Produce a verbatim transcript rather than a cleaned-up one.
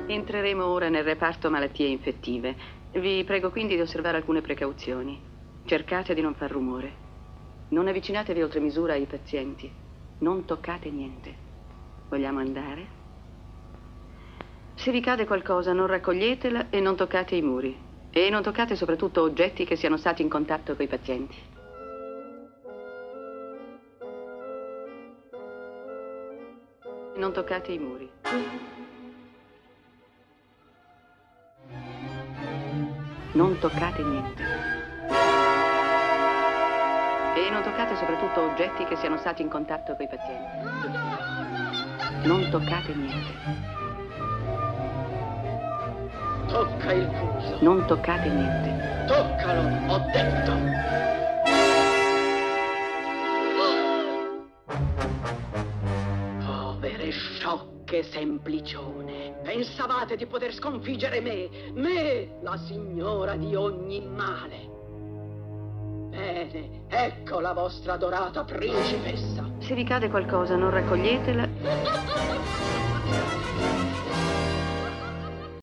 Entreremo ora nel reparto malattie infettive. Vi prego quindi di osservare alcune precauzioni. Cercate di non far rumore. Non avvicinatevi oltre misura ai pazienti. Non toccate niente. Vogliamo andare? Se vi cade qualcosa, non raccoglietela e non toccate i muri. E non toccate soprattutto oggetti che siano stati in contatto con i pazienti. Non toccate i muri. Non toccate niente. E non toccate soprattutto oggetti che siano stati in contatto con i pazienti. Non toccate niente. Tocca il pulso. Non toccate niente. Toccalo, ho detto. Povere sciocche semplicione. Pensavate di poter sconfiggere me, me, la signora di ogni male. Bene, ecco la vostra adorata principessa. Se vi cade qualcosa, non raccoglietela.